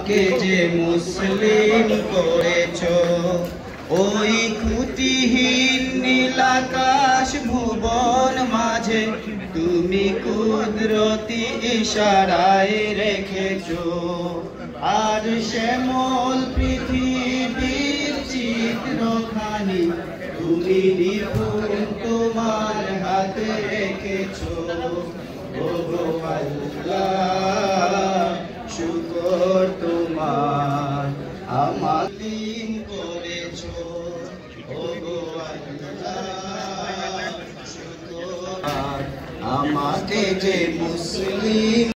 আমাকে যে মুসলিম করেছো, ওই খুঁটিহীন নীলাকাশ ভুবন মাঝে তুমি কুদরতি ইশারায় রেখেছো। আর শ্যামল পৃথিবীর চিত্রখানি তুমি নিপুণ তোমার হাতে রেখেছো। ওগো আল্লাহ, শুকর তোমার আমাকে করেছো। ওগো আল্লাহ, শুকর আমাকে যে মুসলিম